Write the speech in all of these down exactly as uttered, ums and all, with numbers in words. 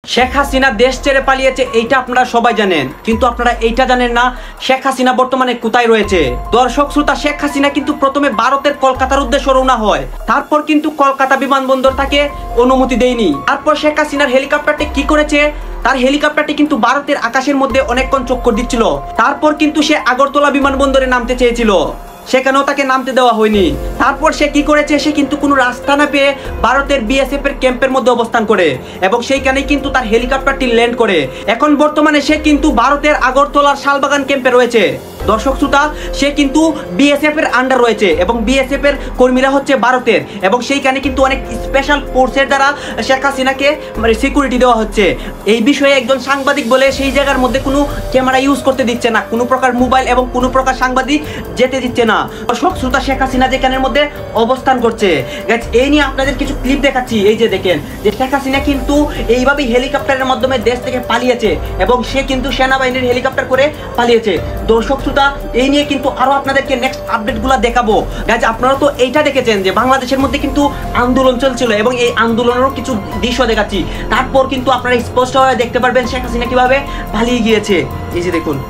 শেখ হাসিনা দেশ ছেড়ে পালিয়েছে এইটা আপনারা সবাই জানেন, কিন্তু আপনারা এইটা জানেন না শেখ হাসিনা বর্তমানে কোথায় রয়েছে। দর্শক শ্রোতা, শেখ হাসিনা কিন্তু প্রথমে ভারতের কলকাতার উদ্দেশ্যে রওনা হয়, তারপর কিন্তু কলকাতা বিমানবন্দর তাকে অনুমতি দেয়নি। তারপর শেখ হাসিনার হেলিকপ্টারটি কি করেছে, তার হেলিকপ্টারটি কিন্তু ভারতের আকাশের মধ্যে অনেকক্ষণ চক্কর দিচ্ছিল। তারপর কিন্তু সে আগরতলা বিমানবন্দরে নামতে চেয়েছিল, সেখানেও তাকে নামতে দেওয়া হয়নি। তারপর সে কি করেছে, সে কিন্তু কোনো রাস্তা না পেয়ে ভারতের বিএসএফ এর ক্যাম্পের মধ্যে অবস্থান করে এবং সেইখানেই কিন্তু তার হেলিকপ্টারটি ল্যান্ড করে। এখন বর্তমানে সে কিন্তু ভারতের আগরতলার শালবাগান ক্যাম্পে রয়েছে। দর্শক শ্রোতা, সে কিন্তু বিএসএফ এর আন্ডার রয়েছে এবং বিএসএফ এর কর্মীরা হচ্ছে ভারতের, এবং সেইখানে কিন্তু অনেক স্পেশাল ফোর্সের দ্বারা শেখ হাসিনাকে মানে সিকিউরিটি দেওয়া হচ্ছে। এই বিষয়ে একজন সাংবাদিক বলে সেই জায়গার মধ্যে কোনো ক্যামেরা ইউজ করতে দিচ্ছে না, কোনো প্রকার মোবাইল এবং কোনো প্রকার সাংবাদিক যেতে দিচ্ছে না। দর্শক শ্রোতা, শেখ হাসিনা যেখানের মধ্যে অবস্থান করছে, এই নিয়ে আপনাদের কিছু ক্লিপ দেখাচ্ছি। এই যে দেখেন যে শেখ হাসিনা কিন্তু এইভাবেই হেলিকপ্টারের মাধ্যমে দেশ থেকে পালিয়েছে এবং সে কিন্তু সেনাবাহিনীর হেলিকপ্টার করে পালিয়েছে। দর্শক শ্রোতা, এই নিয়ে কিন্তু আরো আপনাদেরকে নেক্সট আপডেটগুলো দেখাবো। গাইজ, আপনারা তো এইটা দেখেছেন যে বাংলাদেশের মধ্যে কিন্তু আন্দোলন চলছিল এবং এই আন্দোলনেরও কিছু দৃশ্য দেখাচ্ছি। তারপর কিন্তু আপনারা স্পষ্টভাবে দেখতে পারবেন শেখ হাসিনা কিভাবে পালিয়ে গিয়েছে। এই যে দেখুন,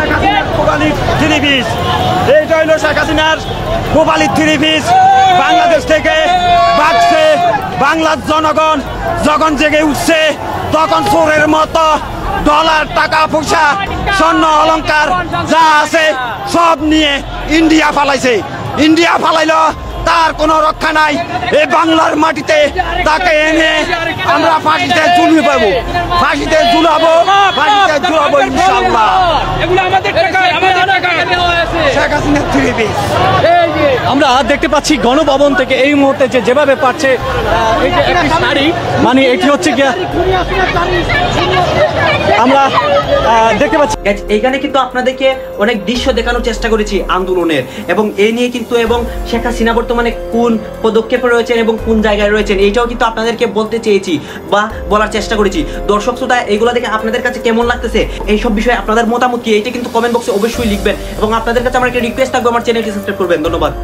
এইটা হইল শেখ হাসিনার গোপালী থ্রি পিস। বাংলাদেশ থেকে ভাগছে বাংলার জনগণ, যখন জেগে উঠছে তখন চোরের মতো ডলার, টাকা পয়সা, স্বর্ণ অলংকার যা আছে সব নিয়ে ইন্ডিয়া পালাইছে। ইন্ডিয়া পালাইলো, তার কোনো রক্ষা নাই। এই বাংলার মাটিতে তাকে এনে আমরা ফাঁসিতে ঝুলিয়ে পাবো, ফাঁসিতে ঝুলাবো, ফাঁসিতে ঝুলাবো ইনশাআল্লাহ। আমরা দেখতে পাচ্ছি গণভবন থেকে এই মুহূর্তে যে যেভাবে পাচ্ছে এই যে একটি শাড়ি, মানে এটি হচ্ছে গিয়া আমরা দেখতে পাচ্ছি। এইখানে কিন্তু আপনাদেরকে অনেক দৃশ্য দেখানোর চেষ্টা করেছি আন্দোলনের, এবং এই নিয়ে কিন্তু এবং শেখ হাসিনা বর্তমানে কোন পদক্ষেপে রয়েছেন এবং কোন জায়গায় রয়েছেন এইটাও কিন্তু আপনাদেরকে বলতে চেয়েছি বা বলার চেষ্টা করেছি। দর্শক শ্রোতা, এইগুলো দেখে আপনাদের কাছে কেমন লাগতেছে, এইসব বিষয়ে আপনাদের মতামত কি, এইটা কিন্তু কমেন্ট বক্সে অবশ্যই লিখবেন এবং আপনাদের কাছে আমার একটা রিকোয়েস্ট থাকবে, আমার চ্যানেলটি সাবস্ক্রাইব করবেন। ধন্যবাদ।